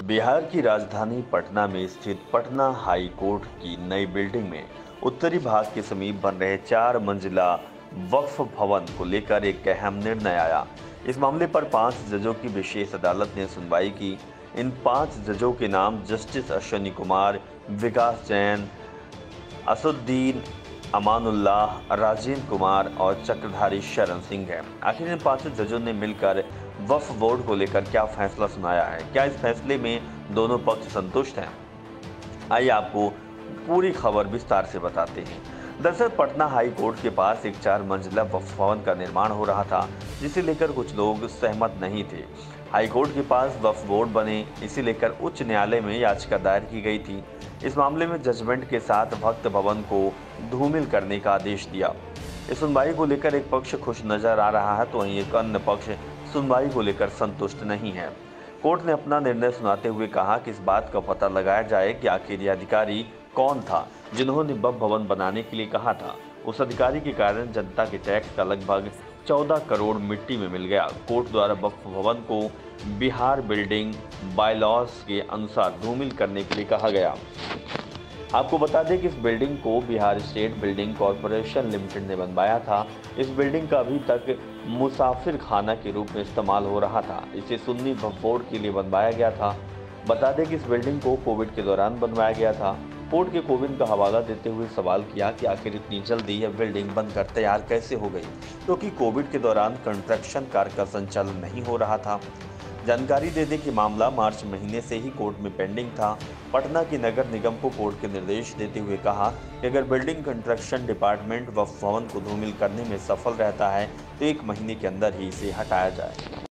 बिहार की राजधानी पटना में स्थित पटना हाई कोर्ट की नई बिल्डिंग में उत्तरी भाग के समीप बन रहे 4 मंजिला वक्फ भवन को लेकर एक अहम निर्णय आया। इस मामले पर 5 जजों की विशेष अदालत ने सुनवाई की। इन 5 जजों के नाम जस्टिस अश्विनी कुमार, विकास जैन, असुद्दीन अमानुल्लाह, राजेंद्र कुमार और चक्रधारी शरण सिंह है। आखिर इन 5 जजों ने मिलकर वक्फ बोर्ड को लेकर क्या फैसला सुनाया है? क्या इस फैसले में दोनों पक्ष संतुष्ट हैं? आइए आपको पूरी खबर विस्तार से बताते हैं। दरअसल पटना हाई कोर्ट के पास एक 4 मंजिला वक्फ भवन का निर्माण हो रहा था, जिसे लेकर कुछ लोग सहमत नहीं थे। हाई कोर्ट के पास वक्फ बोर्ड बने, इसे लेकर उच्च न्यायालय में याचिका दायर की गई थी। इस मामले में जजमेंट के साथ वक्फ भवन को धूमिल करने का आदेश दिया। इस सुनवाई को लेकर एक पक्ष खुश नजर आ रहा है, तो वहीं एक अन्य पक्ष सुनवाई को लेकर संतुष्ट नहीं है। कोर्ट ने अपना निर्णय सुनाते हुए कहा कि इस बात का पता लगाया जाए कि आखिर ये अधिकारी कौन था जिन्होंने वक्फ भवन बनाने के लिए कहा था। उस अधिकारी के कारण जनता के टैक्स का लगभग 14 करोड़ मिट्टी में मिल गया। कोर्ट द्वारा वक्फ भवन को बिहार बिल्डिंग बायलॉज के अनुसार धूमिल करने के लिए कहा गया। आपको बता दें कि इस बिल्डिंग को Bihar state building corporation limited ने बनवाया था। इस बिल्डिंग का अभी तक मुसाफिर खाना के रूप में इस्तेमाल हो रहा था। इसे सुन्नी वक्फ बोर्ड के लिए बनवाया गया था। बता दें कि इस बिल्डिंग को कोविड के दौरान बनवाया गया था। कोर्ट के कोविंद का हवाला देते हुए सवाल किया कि आखिर इतनी जल्दी यह बिल्डिंग बनकर तैयार कैसे हो गई, क्योंकि कोविड के दौरान कंस्ट्रक्शन कार्य का संचालन नहीं हो रहा था। जानकारी दे दें कि मामला मार्च महीने से ही कोर्ट में पेंडिंग था। पटना की नगर निगम को कोर्ट के निर्देश देते हुए कहा कि अगर बिल्डिंग कंस्ट्रक्शन डिपार्टमेंट वक्फ भवन को धूमिल करने में सफल रहता है तो 1 महीने के अंदर ही इसे हटाया जाए।